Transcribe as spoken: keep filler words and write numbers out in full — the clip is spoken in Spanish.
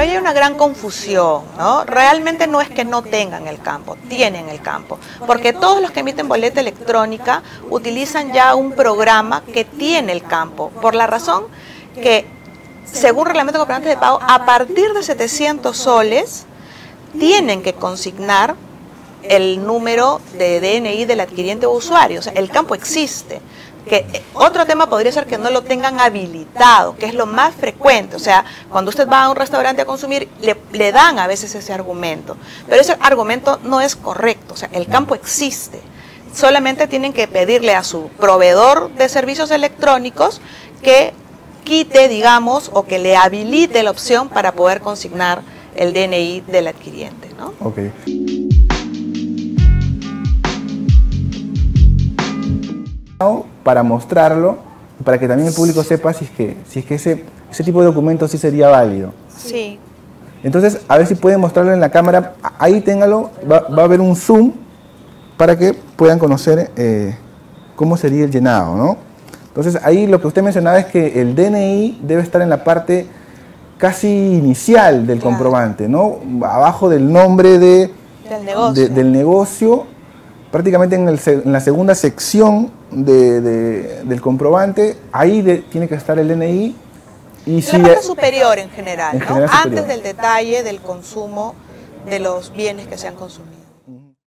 ahí hay una gran confusión, ¿no? Realmente no es que no tengan el campo, tienen el campo, porque todos los que emiten boleta electrónica utilizan ya un programa que tiene el campo, por la razón que, según reglamento de comprobantes de pago, a partir de setecientos soles tienen que consignar el número de D N I del adquiriente o usuario. O sea, el campo existe. Que otro tema podría ser que no lo tengan habilitado, que es lo más frecuente. O sea, cuando usted va a un restaurante a consumir, le, le dan a veces ese argumento, pero ese argumento no es correcto. O sea, el campo existe. Solamente tienen que pedirle a su proveedor de servicios electrónicos que quite, digamos, o que le habilite la opción para poder consignar el D N I del adquiriente, ¿no? Okay. Para mostrarlo, para que también el público sepa si es que, si es que ese, ese tipo de documento sí sería válido. Sí. Entonces, a ver si pueden mostrarlo en la cámara. Ahí téngalo, va, va a haber un zoom para que puedan conocer eh, cómo sería el llenado, ¿no? Entonces, ahí lo que usted mencionaba es que el D N I debe estar en la parte casi inicial del Claro. comprobante, ¿no? Abajo del nombre de, Del negocio. de, del negocio, prácticamente en, el, en la segunda sección de, de, del comprobante, ahí de, tiene que estar el D N I. Y la si parte superior en general, en ¿no? general Antes superior. del detalle del consumo de los bienes que se han consumido.